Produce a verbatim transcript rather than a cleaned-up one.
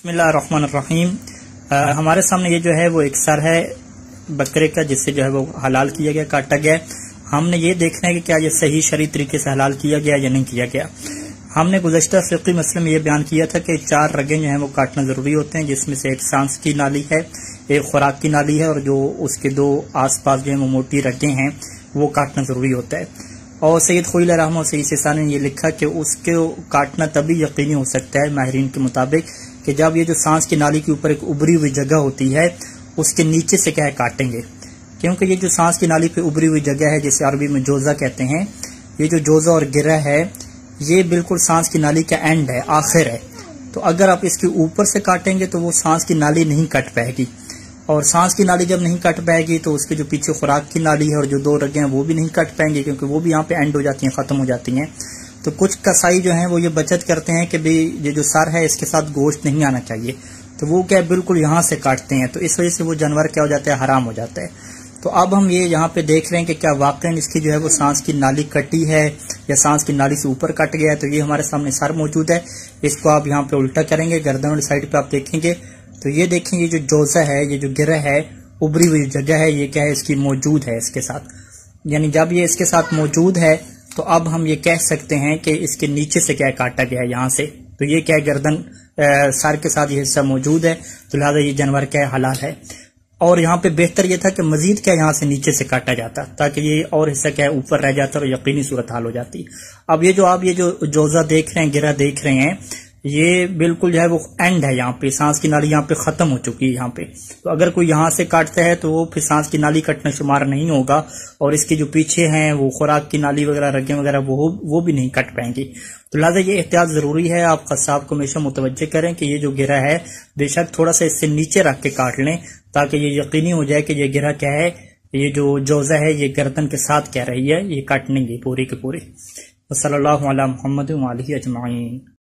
بسم اللہ الرحمن الرحیم۔ ہمارے سامنے یہ جو ہے وہ ایک سر ہے بکرے کا، جس سے جو ہے وہ حلال کیا گیا، کاٹا گیا۔ ہم نے یہ دیکھنا ہے کہ کیا یہ صحیح شرعی طریقے سے حلال کیا گیا یا نہیں کیا گیا۔ ہم نے گزشتہ فقہی مسئلے میں یہ بیان کیا تھا کہ چار رگیں جو ہیں وہ کاٹنا ضروری ہوتے ہیں، جس میں سے ایک سانس کی نالی ہے، ایک خوراک کی نالی ہے، اور جو اس کے دو آس پاس جو ہے وہ موٹی رگیں ہیں وہ کاٹنا ضروری ہوتا ہے۔ اور سید خوئی علیہ رحمہ اور سید سیستانی نے یہ لکھا کہ اس کے کاٹنا تبھی یقینی ہو سکتا ہے ماہرین کے مطابق کہ جب یہ جو سانس کی نالی کے اوپر ایک ابری ہوئی جگہ ہوتی ہے اس کے نیچے سے کیا ہے کاٹیں گے، کیونکہ یہ جو سانس کی نالی پہ ابری ہوئی جگہ ہے جسے عربی میں جوزہ کہتے ہیں، یہ جو جوزہ اور گرہ ہے یہ بالکل سانس کی نالی کا اینڈ ہے، آخر ہے۔ تو اگر آپ اس کے اوپر سے کاٹیں گے تو وہ سانس کی نالی نہیں کٹ پائے گی، اور سانس کی نالی جب نہیں کٹ پائے گی تو اس کے جو پیچھے خوراک کی نالی ہے اور جو دو رگیں ہیں وہ بھی نہیں کٹ پائیں گے، کیونکہ وہ بھی یہاں پہ اینڈ ہو جاتی ہیں، ختم ہو جاتی ہیں۔ تو کچھ کسائی جو ہیں وہ یہ بچت کرتے ہیں کہ بھئی یہ جو سر ہے اس کے ساتھ گوشت نہیں آنا چاہیے، تو وہ کیا بالکل یہاں سے کاٹتے ہیں، تو اس وجہ سے وہ جانور کیا ہو جاتا ہے، حرام ہو جاتا ہے۔ تو اب ہم یہ یہاں پہ دیکھ رہے ہیں کہ کیا واقعا اس کی جو ہے وہ سانس کی نالی کٹی ہے یا سانس کی نالی سے اوپر کٹ گیا ہے۔ تو یہ ہمارے سامنے سر موجود ہے، اس کو آپ یہاں پہ الٹا کریں گے، گردن والی سائڈ پہ آپ دیکھیں گے تو یہ دیکھیں یہ جو جوزہ ہے، یہ جو گرہ ہے، ابری ہوئی جگہ ہے، یہ کیا ہے اس کی موجود ہے اس کے ساتھ، یعنی جب یہ اس کے ساتھ موجود ہے تو اب ہم یہ کہہ سکتے ہیں کہ اس کے نیچے سے کیا کاٹا گیا ہے، یہاں سے، تو یہ کیا گردن سر کے ساتھ یہ حصہ موجود ہے، تو لہٰذا یہ جانور کیا حلال ہے۔ اور یہاں پہ بہتر یہ تھا کہ مزید کیا یہاں سے نیچے سے کاٹا جاتا تاکہ یہ اور حصہ کیا اوپر رہ جاتا اور یقینی صورتحال ہو جاتی۔ اب یہ جو آپ یہ جو جوزہ دیکھ رہے ہیں، گرہ دیکھ رہے ہیں، یہ بالکل جو ہے وہ اینڈ ہے، یہاں پہ سانس کی نالی یہاں پہ ختم ہو چکی ہے یہاں پہ، تو اگر کوئی یہاں سے کاٹتا ہے تو وہ پھر سانس کی نالی کٹنا شمار نہیں ہوگا، اور اس کے جو پیچھے ہیں وہ خوراک کی نالی وغیرہ رگیں وغیرہ وہ وہ بھی نہیں کٹ پائیں گی۔ تو لہٰذا یہ احتیاط ضروری ہے، آپ قصاب کو ہمیشہ متوجہ کریں کہ یہ جو گرہ ہے بے شک تھوڑا سا اس سے نیچے رکھ کے کاٹ لیں تاکہ یہ یقینی ہو جائے کہ یہ گرہ کیا ہے، یہ جو جوزہ ہے یہ گردن کے ساتھ کیا رہی ہے، یہ کاٹنے گی پوری کی پوری۔ وصلی اللہ علی محمد وآلہ اجمعین۔